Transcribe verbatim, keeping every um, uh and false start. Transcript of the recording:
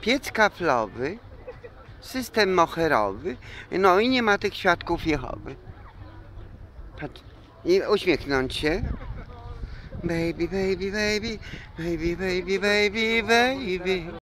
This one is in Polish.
piec kaflowy, system moherowy, no i nie ma tych świadków Jehowy. Patrz. I uśmiechnąć się. Baby, baby, baby, baby, baby, baby, baby.